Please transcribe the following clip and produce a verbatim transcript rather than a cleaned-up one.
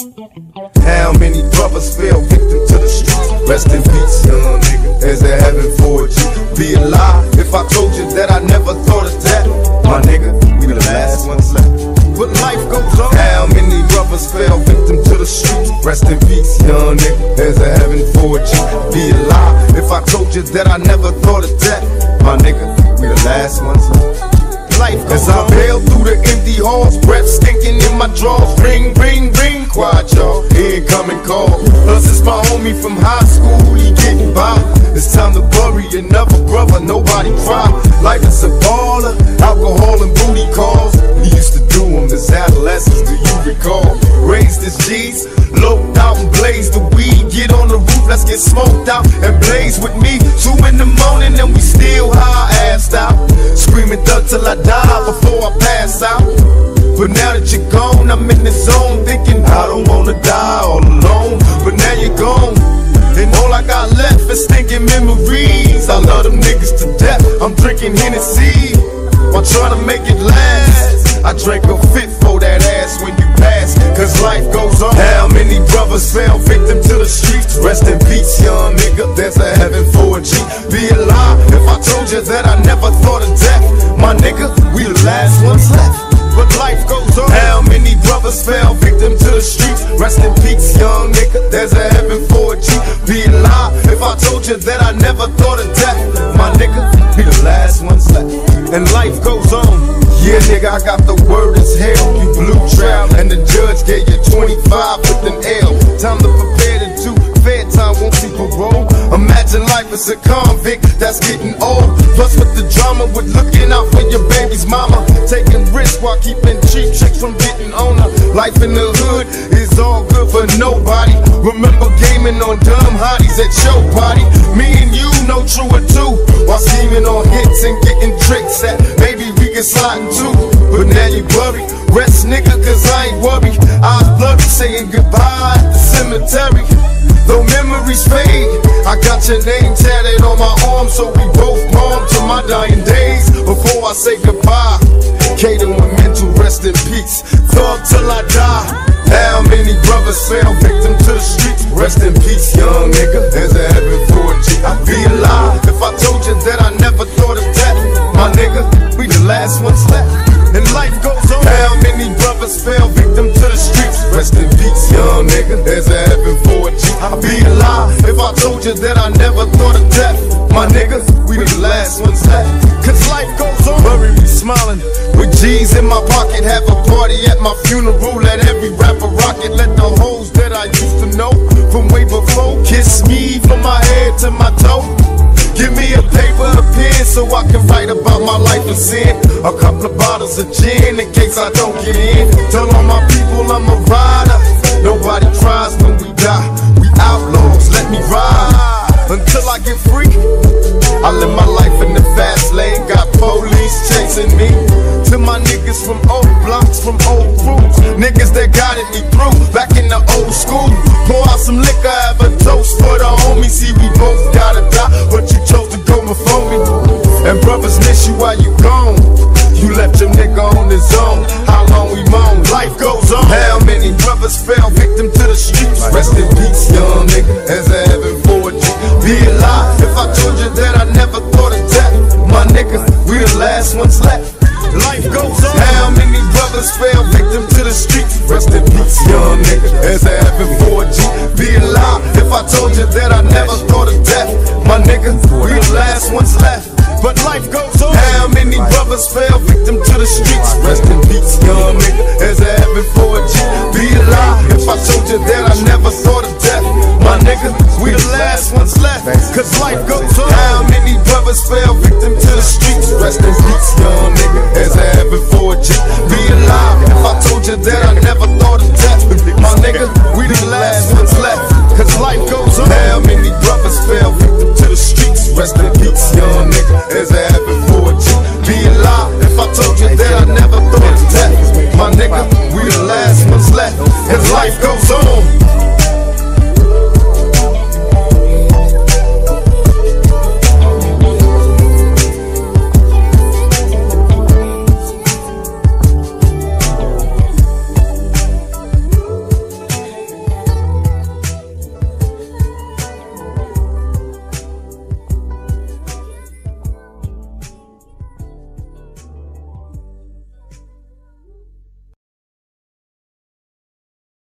How many brothers fell victim to the streets? Rest in peace, young nigga. There's a heaven for you. Be alive if I told you that I never thought of that. My nigga, we the last ones left. But life goes on. How many brothers fell victim to the streets? Rest in peace, young nigga. There's a heaven for you. Be alive if I told you that I never thought of that. My nigga, we the last ones left. As I bail through the empty halls, breath stinking in my drawers. Ring, ring, ring, quiet y'all, incoming call. Plus it's my homie from high school, he getting by. It's time to bury another brother, nobody cry. Life is a baller, alcohol and booty calls. We used to do them as adolescents, do you recall? Raised as G's, loped out and blazed the weed. Get on the roof, let's get smoked out and blaze with me. Two in the morning and we still high assed out. Screaming thug till I die before I pass out. But now that you're gone, I'm in the zone thinking I don't wanna die all alone. But now you're gone, and all I got left is thinking memories. I love them niggas to death, I'm drinking Hennessy while trying to make it last. I drank a fit for that ass when you pass, cause life goes on. How many brothers fell victim to the streets? Rest in peace, young nigga, there's a heaven for a G. Be alive if I told you that I never thought of death. My nigga, we the last ones left, but life goes on. How many brothers fell victim to the streets? Rest in peace, young nigga, there's a heaven for a G. Be alive if I told you that I never thought of death. My nigga, we the last ones left, and life goes on. Yeah, nigga, I got the word as hell. You blue trial, and the judge gave you twenty-five with an L. Time to prepare to do fair time, won't see parole. Imagine life as a convict that's getting old. Plus with the drama with looking out for your baby's mama, taking risks while keeping cheap chicks from getting on her. Life in the hood is all good for nobody. Remember gaming on dumb hotties at your party. Me and you know true or two, while scheming on hits and getting tricks at maybe we can slide in two. But now you worry, rest nigga, cause I ain't worried. Eyes blurry, saying goodbye at the cemetery. Though memories fade, I got your name tatted on my arm, so we both palm to my dying days. Before I say goodbye, Kato and mental rest in peace. Thug till I die. How many brothers fell victim to the streets? Rest in peace, young nigga, there's a heaven for a G. I'd be alive if I told you that I never thought of death. My nigga, we the last ones left, and life goes on. How many brothers fell victim to the streets? Rest in peace, young nigga, there's a heaven for a G. I'd be alive if I told you that I never thought of death. My niggas, we the last ones left, cause life goes on. Bury me smiling with G's in my pocket. Have a party at my funeral, let every rapper rock it. Let the hoes that I used to know from way before kiss me from my head to my toe. Give me a paper, a pen, so I can write about my life and sin. A couple of bottles of gin in case I don't get in. Tell all my people I'm a rider. Nobody cries when we die. We outlaws, let me ride until I get free. I live my life in the fast lane, got police chasing me. To my niggas from old blocks, from old crews, niggas that guided me through, back in the old school. Pour out some liquor, have a toast for the homies. See, we both gotta die, but you chose to go before me. And brothers miss you while you gone. You left your nigga on his own. How long we moan, life goes on. How many brothers fell victim to the streets? Rest in peace, young nigga, as a heaven for a G. Be alive if I told you that I never thought of death. My nigga, we the last ones left. Life goes on. How many brothers fell victim to the streets? Rest in peace, young nigga, as a heaven for a G. Be alive if I told you that I never thought of death. My nigga, we the last ones left, but life goes on. How many brothers fell victim to the streets? Rest in peace, young nigga, as a heaven for a G. Be alive if I told you that I never thought of death. My nigga, we the last ones left, cause life goes on.